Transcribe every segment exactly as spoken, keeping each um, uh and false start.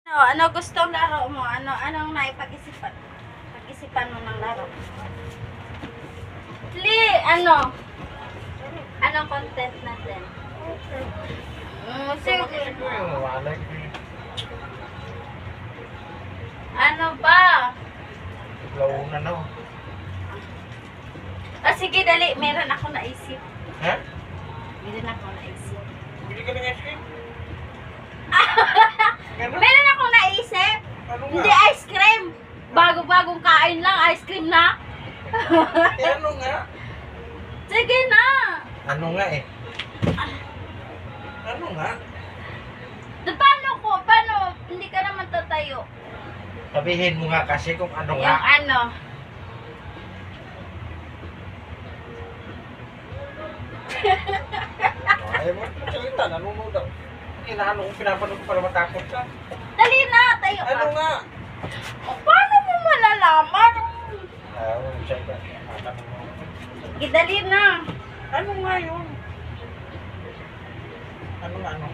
Ano, ano gustong laro mo? Ano, anong naipag-isipan? Pag-isipan mo ng laro? Li, ano? Anong content natin? Mm, sige. Ano ba? Launan na. Ah, sige, dali. Meron ako naisip. Ha? Meron ako naisip. Bili ka ng ice cream? Meron ako naisip. Ano nga? Hindi ice cream. Bago-bagong kain lang, ice cream na. Eh, ano nga? Sige na. Ano nga eh? Ano nga? Da, paano ko? Paano? Hindi ka naman tatayo. Sabihin mo nga kasi kung ano Yung nga. ano. Ayaw mo salita, nanonood ako. Inaano kung pinapanood ko para matakot ka. Dali na, tayo ka. Ano nga? O, paano mo malalaman? Ah, wala siya ba? Matanong mo. Sige, dali na. Ano nga yun? Ano nga ano?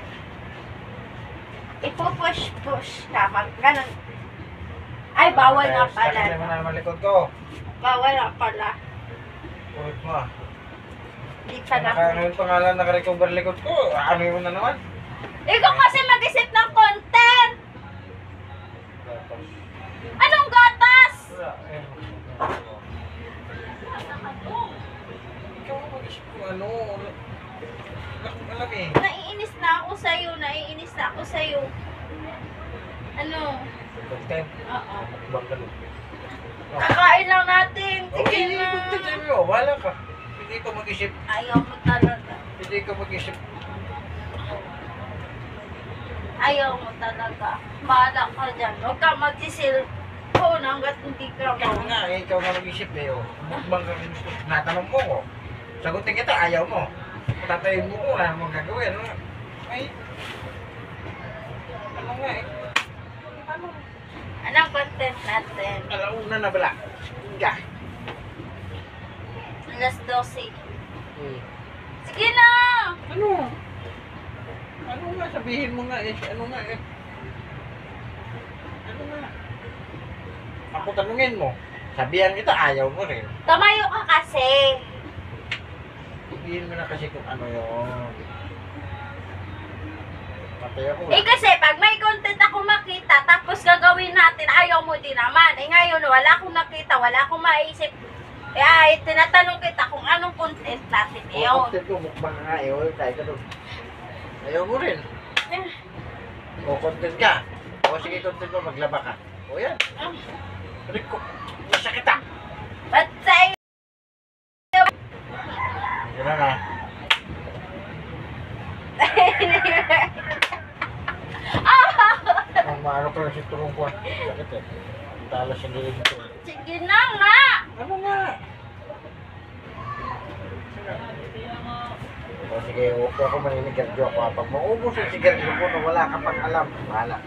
Ipo-push-push ka. Mag ganun. Ay, bawal nga Sakit pala. naman na malikod ko. Bawal nga pala. Ulit mo ah. Hindi ka na. Naka, ano yung pangalan naka-recover likod ko? Ano yun na naman? Ikaw kasi mag-isip ng content. Anong gatas? Wala. Eh, ikaw ang mag-isip kung ano. Alam eh. Naiinis na ako sa'yo. Naiinis na ako sa'yo. Ano? Content. Oo. Bang ganun. Kakain lang natin. Okay, Sige na. content mo. Wala ka. Hindi ko mag-isip. Ayaw mo talaga. Hindi ko mag-isip. Ayaw mo talaga. Bahala ka dyan. Huwag ka mag-cellphone hanggat hindi ka Ikaw nga eh. Ikaw nga mag-isip eh. Oh. Mukbang ka gusto. Natanong mo ko. Sagutin kita. Ayaw mo. Tatayin mo ko. Wala namang gagawin. Ano nga? Ay. Ano nga eh. Ano? Anong content natin? Alauna na bala. Hindi. Alas dose. Hmm. Sige na! Ano? Ano nga? Sabihin mo nga eh. Ano nga eh? Ano nga? Ako tanungin mo. Sabihan kita, ayaw mo rin. Tumayo ka kasi. Sabihin mo na kasi kung ano yun. Patay ako. Eh kasi pag may content ako makita tapos gagawin natin, ayaw mo din naman. Eh ngayon wala akong nakita, wala akong maisip. Kaya eh, tinatanong kita kung anong content natin O, yun. content ko, mukbang nga eh. Wala tayo ka doon. Ayaw mo rin. Eh, O, content ka. O, sige, content mo, maglaba ka. O, yan. Balik ko. Masakit ah. Ba't sa'yo? Yan na na. Ang maano ko lang si turong ko. Sakit eh. Talas yung lilig ko. Sige na nga! Ano nga? O sige, huwag ako maninigadyo ako. Pag maubos yung sigarilyo ko na wala ka pang alam, bahala.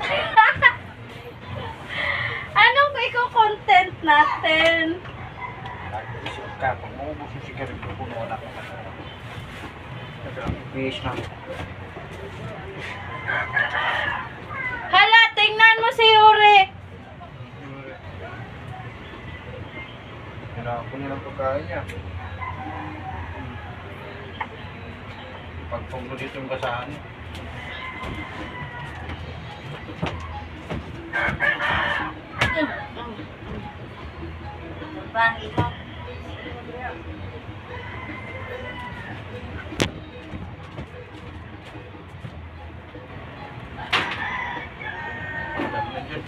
Anong iko-content natin? Nag-isip ka, pag maubos yung sigarilyo ko na wala ka pang alam. Bihis na. Hala, tingnan mo si Yuri! Hinahapon niya ng pagkain niya. Pagpunggo dito yung basahan niya. Bangi mo. Dami na dyan.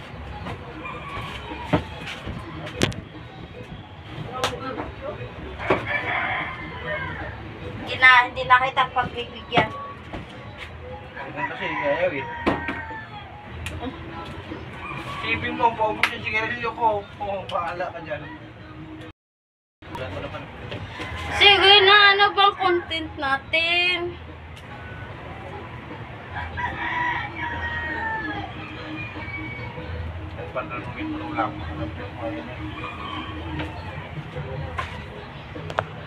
Hindi na, hindi na kita pagbibigyan. Hanggang kasi ayaw eh. Sipin mo, paubos yung sigarilyo ko. Oo, bahala ka dyan. Wala ko naman. Sige na, ano bang content natin? Ay, pananungin mo lang.